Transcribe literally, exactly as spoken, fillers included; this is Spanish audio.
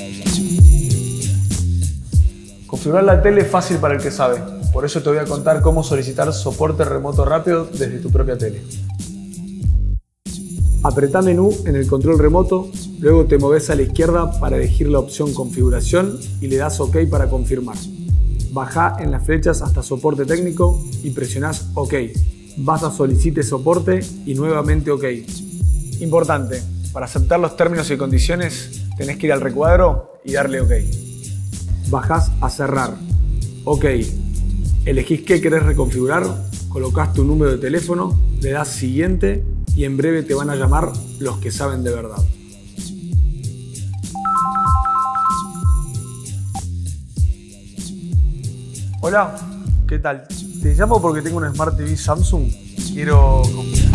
Configurar la tele es fácil para el que sabe, por eso te voy a contar cómo solicitar soporte remoto rápido desde tu propia tele. Apretá menú en el control remoto, luego te moves a la izquierda para elegir la opción configuración y le das OK para confirmar. Bajá en las flechas hasta soporte técnico y presionás OK. Vas a solicite soporte y nuevamente OK. Importante, para aceptar los términos y condiciones tenés que ir al recuadro y darle OK. Bajás a cerrar. OK. Elegís qué querés reconfigurar, colocás tu número de teléfono, le das siguiente y en breve te van a llamar los que saben de verdad. Hola, ¿qué tal? Te llamo porque tengo una Smart T V Samsung y quiero configurar.